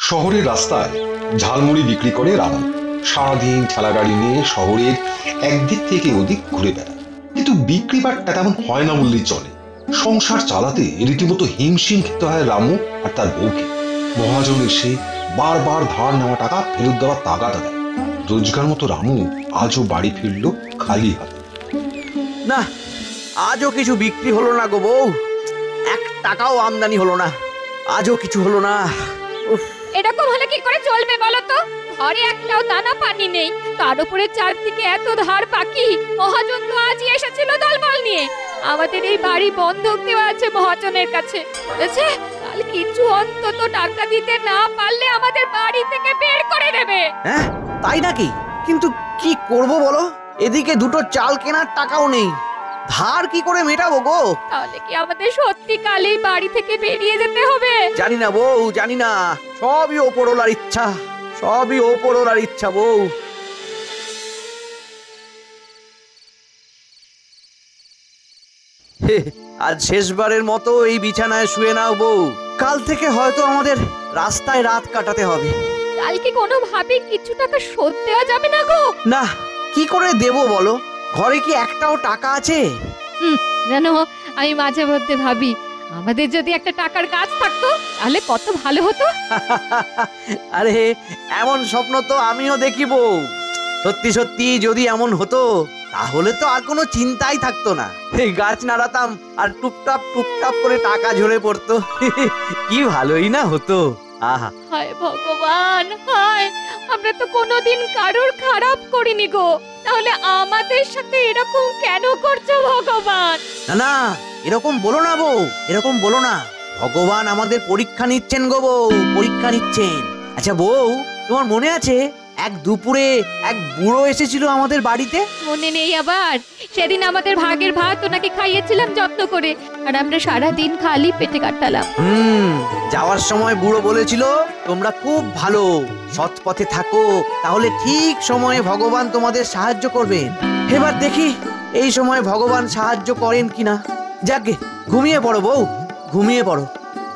শহরের রাস্তায় ঝালমুড়ি বিক্রি করে রামু। সারাদিন ঠেলা গাড়ি নিয়ে শহরের একদিক থেকে ওদিক ঘুরে বেড়ায়, কিন্তু বিক্রি বাট্টা তেমন হয় না বললেই চলে। সংসার চালাতে রীতিমতো হিমশিম খেতে হয় রামু আর তার বউকে। মহাজন এসে বারবার ধার নেওয়া টাকা ফেরত দেওয়ার তাগাদা দেয়। রোজগার মতো রামু আজও বাড়ি ফিরল খালি হাতে। না, আজও কিছু বিক্রি হলো না গো বউ, 1 টাকাও আমদানি হলো না, আজও কিছু হলো না। এরকম হলে কি করে চলবে বলো তো? ঘরে একটাও দানা পানি নেই, তার উপরে চারদিকে এত ধার বাকি। মহাজন তো আজই এসেছিল দলবল নিয়ে। আমাদের এই বাড়ি বন্ধক দেওয়া আছে মহাজনের কাছে। বলেছে কাল কিছু অন্তত টাকা দিতে না পারলে আমাদের বাড়ি থেকে বের করে দেবে। হ্যাঁ, তাই নাকি? কিন্তু কি করব বলো, এদিকে 2টো চাল কেনার টাকাও নেই, ধার কি করে মেটাবো গো? তাহলে কি আমাদের সত্যি কালই বাড়ি থেকে বেরিয়ে যেতে হবে? জানি না বউ, জানি না, সবই ওপরওয়ালার ইচ্ছা, সবই ওপরওয়ালার ইচ্ছা বউ। আজ শেষবারের মতো এই বিছানায় শুয়ে নাও বউ, কাল থেকে হয়তো আমাদের রাস্তায় রাত কাটাতে হবে। কালকে কোনোভাবে কিছু টাকা শোধ দেওয়া যাবে না গো? না, কি করে দেবো বলো, ঘরে কি একটাও টাকা আছে? জানো, আমি মাঝে মধ্যে ভাবি আমাদের যদি একটা টাকার গাছ থাকতো তাহলে কত ভালো হতো। আরে এমন স্বপ্ন তো আমিও দেখিব। সত্যি সত্যি যদি এমন হতো তাহলে তো আর কোনো চিন্তাই থাকতো না। এই গাছ নাড়াতাম আর টুপটাপ টুপটাপ করে টাকা ঝরে পড়তো। কি ভালোই না হতো। আহা, হায় ভগবান, হায়, আমরা তো কোনোদিন কারোর খারাপ করিনি গো, তাহলে আমাদের সাথে এরকম কেন করছো ভগবান? না না, এরকম বলো না বউ, এরকম বলো না। ভগবান আমাদের পরীক্ষা নিচ্ছেন গো বউ, পরীক্ষা নিচ্ছেন। আচ্ছা বউ, তোমার মনে আছে এক দুপুরে এক বুড়ো এসেছিল আমাদের বাড়িতে? মনে নেই আবার? সেদিন আমাদের ভাগের ভাত ওনাকে খাইয়েছিলাম যত্ন করে, আর আমরা সারা দিন খালি পেটে কাটালাম। যাওয়ার সময় বুড়ো বলেছিল, তোমরা খুব ভালো, সৎ পথে থাকো, তাহলে ঠিক সময়ে ভগবান তোমাদের সাহায্য করবেন। এবার দেখি এই সময় ভগবান সাহায্য করেন কিনা। যাকে, ঘুমিয়ে পড়ো বউ, ঘুমিয়ে পড়ো।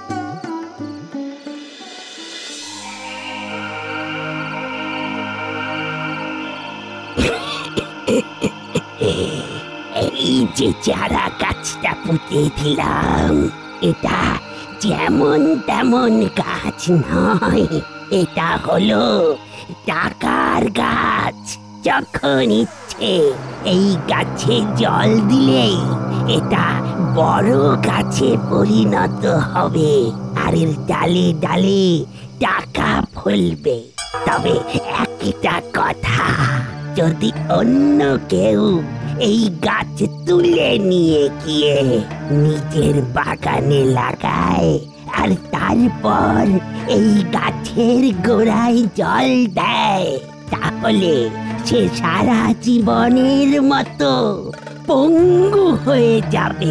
এই যে চারা গাছটা পুঁতে দিলাম, এটা যেমন তেমন গাছ নয়, এটা হলো টাকার গাছ। যখন ইচ্ছে এই গাছে জল দিলেই এটা বড় গাছে পরিণত হবে, আর এর ডালে ডালে টাকা ফলবে। তবে একটা কথা, যদি অন্য কেউ এই গাছ তুলে নিয়ে গিয়ে নিজের বাগানে লাগায় আর তারপর এই গাছের গোড়ায় জল দেয়, তাহলে সে সারা জীবনের মতো পঙ্গু হয়ে যাবে।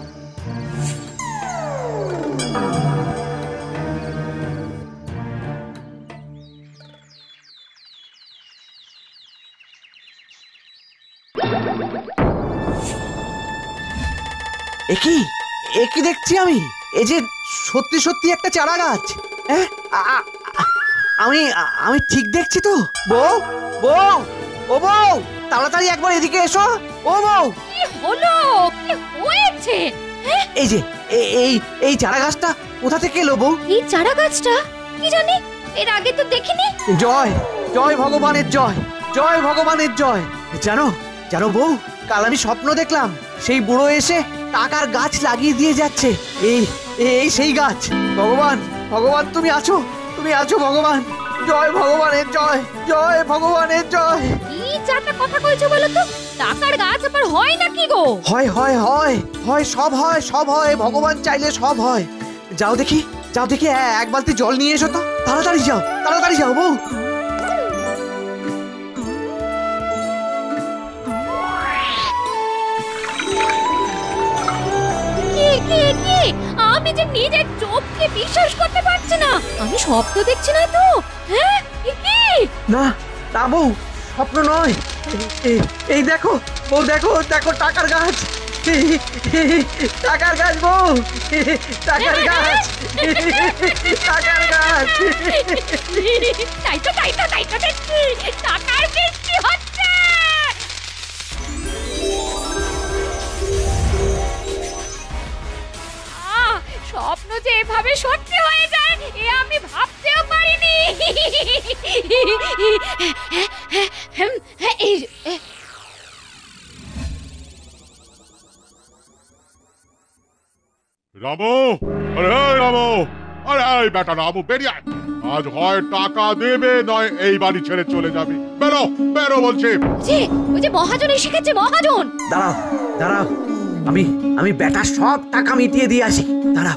একই একই দেখছি আমি, এই যে সত্যি সত্যি একটা চারা গাছ। হ্যাঁ, আমি আমি ঠিক দেখছি তো? বউ, বউ, ও বউ, তাড়াতাড়ি একবার এদিকে এসো। ও বউ, কি হলো? কি হয়েছে? এই যে এই এই চারা গাছটা কোথা থেকে এলো বউ? এই চারা গাছটা কি জানি, এর আগে তো দেখিনি। জয়, জয় ভগবানের জয়, জয় ভগবানের জয়। জানো জানো বউ, কাল আমি স্বপ্ন দেখলাম, সেই বুড়ো এসে টাকার গাছ লাগিয়ে দিয়ে যাচ্ছে। এই এই সেই গাছ। ভগবান, ভগবান তুমি আছো, তুমি আছো ভগবান। জয় ভগবানের জয়, জয় ভগবানের জয়। কি চাটা কথা কইছো বলো তো? টাকার গাছ আবার হয় নাকি গো? হয় হয় হয় হয়, সব হয়, সব হয়, ভগবান চাইলে সব হয়। যাও দেখি, যাও দেখি, এক বালতি জল নিয়ে এসো তো, তাড়াতাড়ি যাও, তাড়াতাড়ি যাও বউ। আমি যে নিজের চোখকে বিশ্বাস করতে পারছি না। আমি স্বপ্ন দেখছি না তো? হ্যাঁ, কি? না না বউ, স্বপ্ন নয়। এই দেখো বউ, দেখো দেখো টাকার গাছ, টাকার গাছ বউ, টাকার গাছ, টাকার গাছ। তাই তো দেখছি টাকার বৃষ্টি হচ্ছে। স্বপ্ন যে এভাবে সত্যি হয়ে যায় এ আমি ভাবতেও পারিনি। রামু, আরে রামু, আরে বেটা রামু বেরিয়ে আয়। আজ হয় টাকা দেবে নয় এই বাড়ি ছেড়ে চলে যাবে। বেরো বেরো বলছি। ওই যে মহাজন এসে গেছে, মহাজন। দাঁড়াও দাঁড়াও, আমি বেটার সব টাকা মিটিয়ে দিয়ে আসি, দাঁড়াও।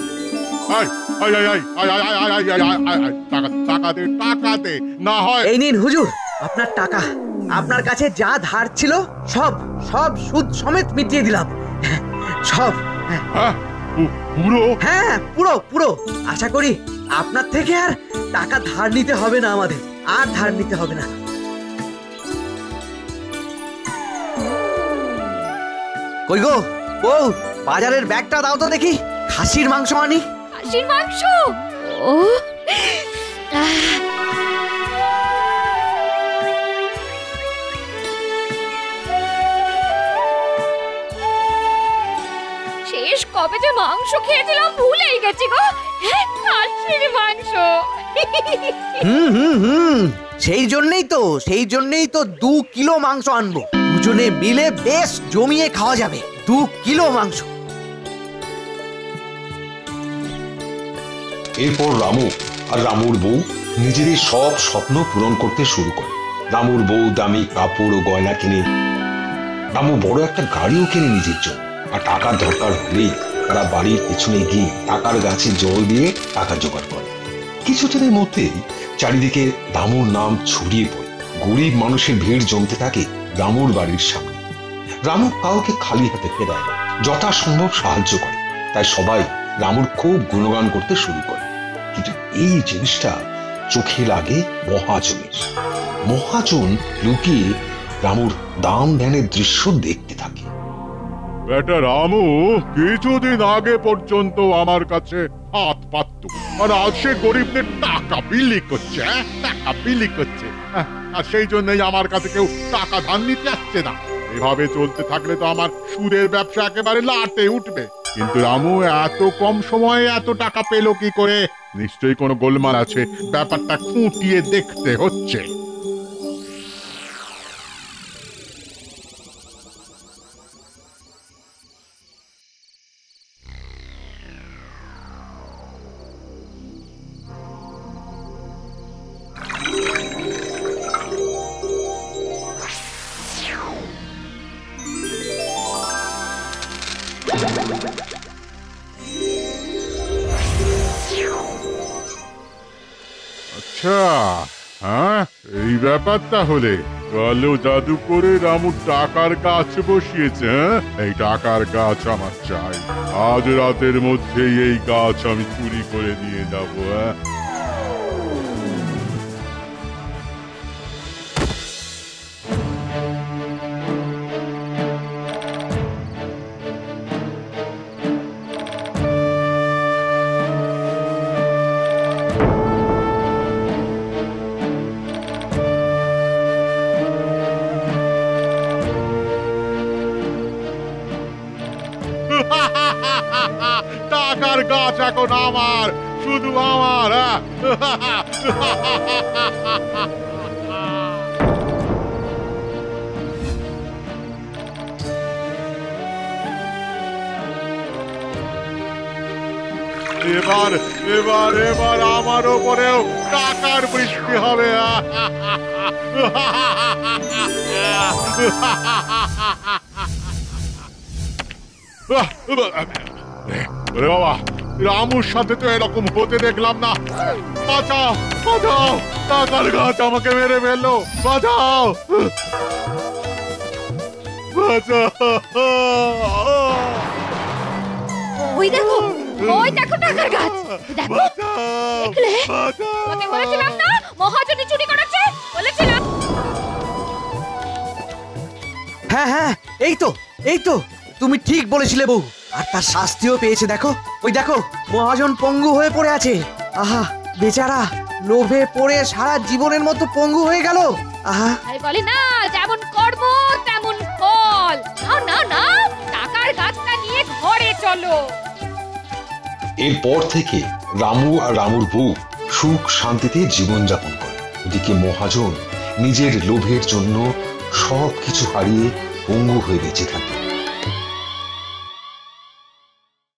টাকা দে না হয়। এই নিন হুজুর আপনার টাকা। আপনার কাছে যা ধার ছিল সব সব সুদ সমেত মিটিয়ে দিলাম, সব। পুরো? হ্যাঁ পুরো পুরো। আশা করি আপনার থেকে আর টাকা ধার নিতে হবে না, আমাদের আর ধার নিতে হবে না। কই গো বউ, বাজারের ব্যাগটা দাও তো দেখি, খাসির মাংস আনি। খাসির মাংস? ও শেষ কবে যে মাংস খেয়েছিলাম ভুলেই গেছি গো। খাসির মাংস। সেই জন্যই তো 2 কিলো মাংস আনবো, দুজনে মিলে বেশ জমিয়ে খাওয়া যাবে। 2 কিলো মাংস। এরপর রামু আর রামুর বউ নিজেদের সব স্বপ্ন পূরণ করতে শুরু করে। রামুর বউ দামি কাপড় ও গয়না কিনে, রামু বড় একটা গাড়িও কিনে নিজের জন্য। আর টাকার দরকার হলেই তারা বাড়ির পেছনে গিয়ে টাকার গাছে জল দিয়ে টাকা জোগাড় করে। কিছুদিনের মধ্যেই চারিদিকে রামুর নাম ছড়িয়ে পড়ে। গরিব মানুষের ভিড় জমতে থাকে রামুর বাড়ির সামনে। রামু কাউকে খালি হাতে ফেরায় না, যথাসম্ভব সাহায্য করে। তাই সবাই রামুর খুব গুণগান করতে শুরু করে। কিন্তু এই জিনিসটা চোখে লাগে মহাজনের। মহাজন লুকিয়ে রামুর দান ধ্যানের দৃশ্য দেখতে থাকে। বেটা রামু কিছুদিন আগে পর্যন্ত আমার কাছে হাত পাতত, আর আজ সে গরিবদের টাকা বিলি করছে, টাকা বিলি করছে। আর সেই জন্যই আমার কাছে কেউ টাকা ধার নিতে আসছে না। এভাবে চলতে থাকলে তো আমার সুদের ব্যবসা একেবারে লাটে উঠবে। কিন্তু রামু এত কম সময়ে এত টাকা পেল কি করে? নিশ্চয়ই কোনো গোলমাল আছে, ব্যাপারটা খুঁটিয়ে দেখতে হচ্ছে। আচ্ছা, হ্যাঁ এই ব্যাপার তাহলে। কালো জাদু করে রামু টাকার গাছ বসিয়েছে। এই টাকার গাছ আমার চাই। আজ রাতের মধ্যেই এই গাছ আমি চুরি করে নিয়ে যাবো। টাকার গাছ এখন আমার, শুধু আমার। এবার এবার এবার আমার ওপরেও টাকার বৃষ্টি হবে। বাবা, রামুর সাথে তো এরকম হতে দেখলাম না। বাঁচাও বাঁচাও, টাকার গাছ আমাকে মেরে ফেললো। বাঁচাও বাঁচাও। ওই দেখো টাকার গাছ। দেখো, দেখলে তোমাকে বলেছিলাম না মহাজনী চুরি করেছে, বলেছিলাম। হ্যাঁ হ্যাঁ, এই তো তুমি ঠিক বলেছিলে বউ, আর তার শাস্তিও পেয়েছে। দেখো, ওই দেখো, মহাজন পঙ্গু হয়ে পড়ে আছে। আহা, বেচারা লোভে পড়ে সারা জীবনের মতো পঙ্গু হয়ে গেল। আহা, আরে বলে না, যেমন কর্ম তেমন ফল। নাও নাও নাও, টাকার গাছটা নিয়ে ঘরে চলো। এরপর থেকে রামু আর রামুর বউ সুখ শান্তিতে জীবনযাপন করে। ওদিকে মহাজন নিজের লোভের জন্য সবকিছু হারিয়ে পঙ্গু হয়ে বেঁচে থাকে।